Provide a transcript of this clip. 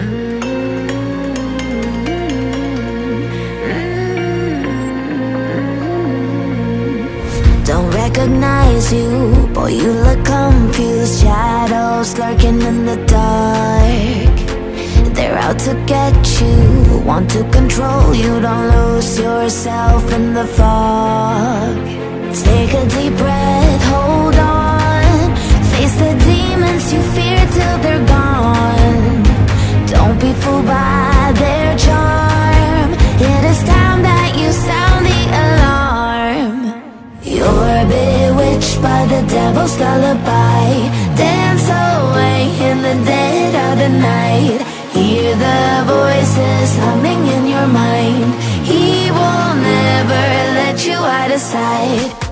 Don't recognize you, boy, you look confused. Shadows lurking in the dark. They're out to get you, want to control you. Don't lose yourself in the fog. Take a deep breath, hold on. Face the demons you fear till they're gone. Don't be fooled by their charm. It is time that you sound the alarm. You're bewitched by the devil's lullaby. Dance away in the dead of the night. Hear the voices humming in your mind. He will never let you out of sight.